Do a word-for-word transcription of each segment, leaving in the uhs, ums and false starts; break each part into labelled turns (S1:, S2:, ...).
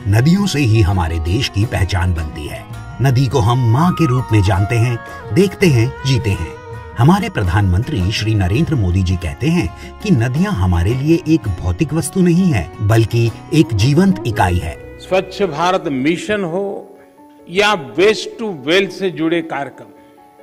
S1: नदियों से ही हमारे देश की पहचान बनती है। नदी को हम माँ के रूप में जानते हैं, देखते हैं, जीते हैं। हमारे प्रधानमंत्री श्री नरेंद्र मोदी जी कहते हैं कि नदियाँ हमारे लिए एक भौतिक वस्तु नहीं है, बल्कि एक जीवंत इकाई है।
S2: स्वच्छ भारत मिशन हो या वेस्ट टू वेल्थ से जुड़े कार्यक्रम,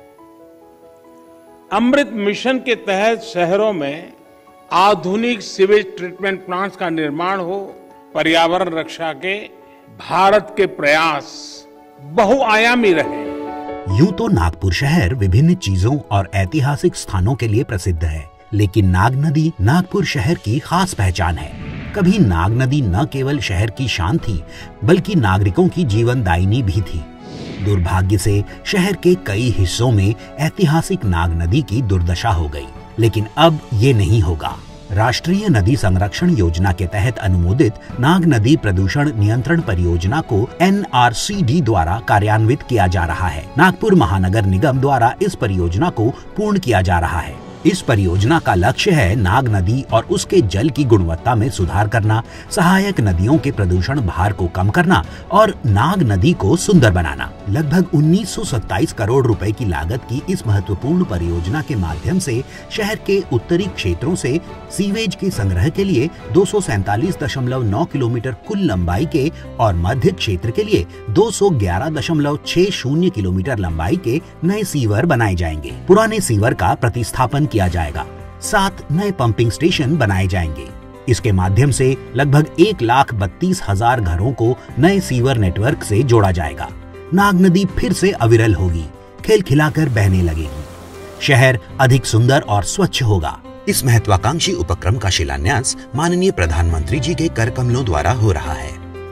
S2: अमृत मिशन के तहत शहरों में आधुनिक सीवेज ट्रीटमेंट प्लांट्स का निर्माण हो, पर्यावरण रक्षा के भारत के प्रयास बहुआयामी रहे।
S1: यूं तो नागपुर शहर विभिन्न चीजों और ऐतिहासिक स्थानों के लिए प्रसिद्ध है, लेकिन नाग नदी नागपुर शहर की खास पहचान है। कभी नाग नदी न केवल शहर की शान थी, बल्कि नागरिकों की जीवनदायिनी भी थी। दुर्भाग्य से शहर के कई हिस्सों में ऐतिहासिक नाग नदी की दुर्दशा हो गई, लेकिन अब ये नहीं होगा। राष्ट्रीय नदी संरक्षण योजना के तहत अनुमोदित नाग नदी प्रदूषण नियंत्रण परियोजना को एन आर सी डी द्वारा कार्यान्वित किया जा रहा है। नागपुर महानगर निगम द्वारा इस परियोजना को पूर्ण किया जा रहा है। इस परियोजना का लक्ष्य है नाग नदी और उसके जल की गुणवत्ता में सुधार करना, सहायक नदियों के प्रदूषण भार को कम करना और नाग नदी को सुंदर बनाना। लगभग उन्नीस सौ सत्ताईस करोड़ रुपए की लागत की इस महत्वपूर्ण परियोजना के माध्यम से शहर के उत्तरी क्षेत्रों से सीवेज के संग्रह के लिए दो सौ सैंतालीस दशमलव नौ किलोमीटर कुल लंबाई के और मध्य क्षेत्र के लिए दो सौ ग्यारह दशमलव छह शून्य किलोमीटर लंबाई के नए सीवर बनाए जाएंगे। पुराने सीवर का प्रतिस्थापन किया जाएगा। सात नए पंपिंग स्टेशन बनाए जाएंगे। इसके माध्यम से लगभग एक लाख बत्तीस हजार घरों को नए सीवर नेटवर्क से जोड़ा जाएगा। नाग नदी फिर से अविरल होगी, खिलखिलाकर बहने लगेगी। शहर अधिक सुंदर और स्वच्छ होगा। इस महत्वाकांक्षी उपक्रम का शिलान्यास माननीय प्रधानमंत्री जी के कर कमलों द्वारा हो रहा है।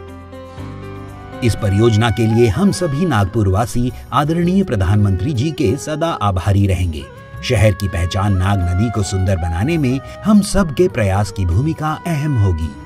S1: इस परियोजना के लिए हम सभी नागपुर वासी आदरणीय प्रधानमंत्री जी के सदा आभारी रहेंगे। शहर की पहचान नाग नदी को सुंदर बनाने में हम सब के प्रयास की भूमिका अहम होगी।